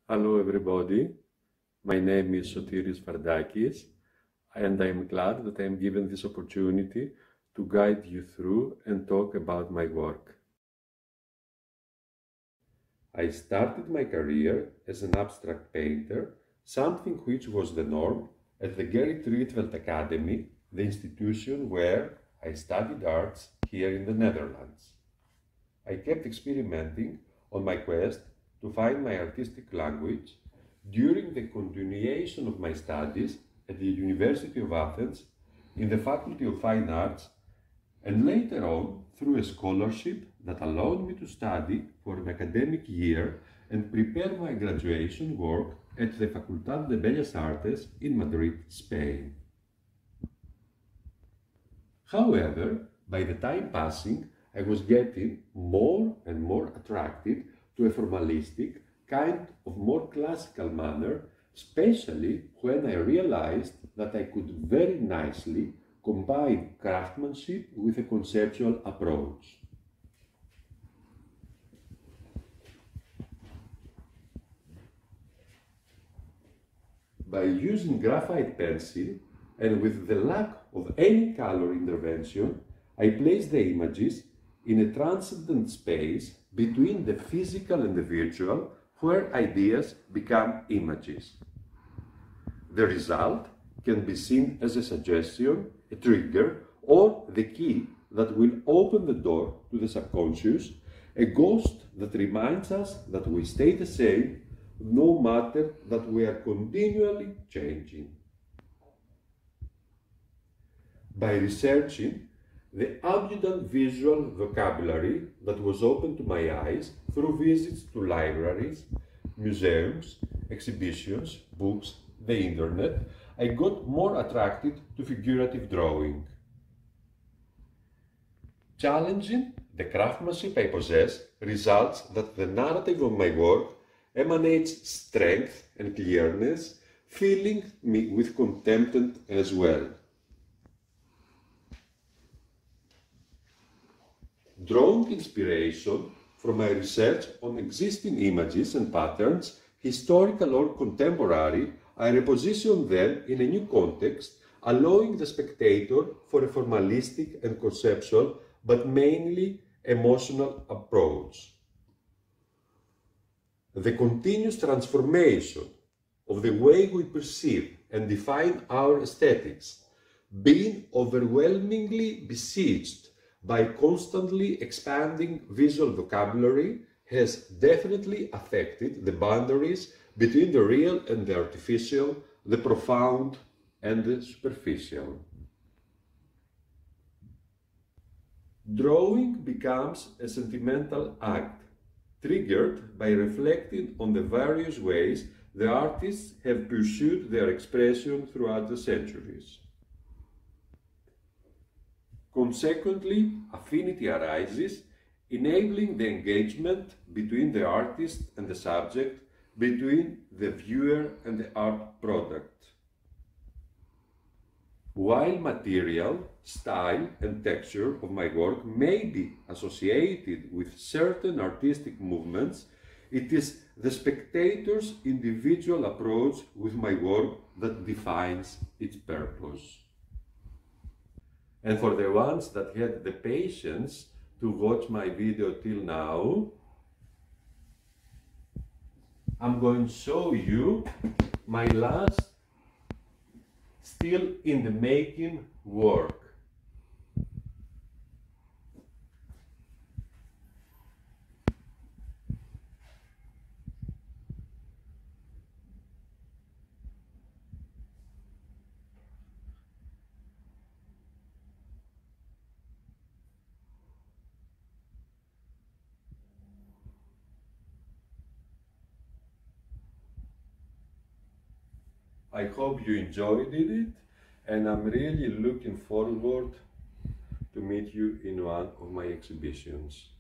Hello everybody, my name is Sotiris Vardakis and I am glad that I am given this opportunity to guide you through and talk about my work. I started my career as an abstract painter, something which was the norm at the Gerrit Rietveld Academy, the institution where I studied arts here in the Netherlands. I kept experimenting on my quest to find my artistic language during the continuation of my studies at the University of Athens in the Faculty of Fine Arts, and later on through a scholarship that allowed me to study for an academic year and prepare my graduation work at the Facultad de Bellas Artes in Madrid, Spain. However, by the time passing, I was getting more and more attracted to a formalistic, kind of more classical manner, especially when I realized that I could very nicely combine craftsmanship with a conceptual approach. By using graphite pencil and with the lack of any color intervention, I placed the images in a transcendent space between the physical and the virtual, where ideas become images. The result can be seen as a suggestion, a trigger, or the key that will open the door to the subconscious, a ghost that reminds us that we stay the same, no matter that we are continually changing. By researching the abundant visual vocabulary that was open to my eyes through visits to libraries, museums, exhibitions, books, the internet, I got more attracted to figurative drawing. Challenging the craftsmanship I possess results that the narrative of my work emanates strength and clearness, filling me with contentment as well. Drawing inspiration from my research on existing images and patterns, historical or contemporary, I reposition them in a new context, allowing the spectator for a formalistic and conceptual, but mainly emotional approach. The continuous transformation of the way we perceive and define our aesthetics, being overwhelmingly besieged by constantly expanding visual vocabulary, has definitely affected the boundaries between the real and the artificial, the profound and the superficial. Drawing becomes a sentimental act, triggered by reflecting on the various ways the artists have pursued their expression throughout the centuries. Consequently, affinity arises, enabling the engagement between the artist and the subject, between the viewer and the art product. While material, style and texture of my work may be associated with certain artistic movements, it is the spectator's individual approach with my work that defines its purpose. And for the ones that had the patience to watch my video till now, I'm going to show you my last still in the making work. I hope you enjoyed it, and I'm really looking forward to meet you in one of my exhibitions.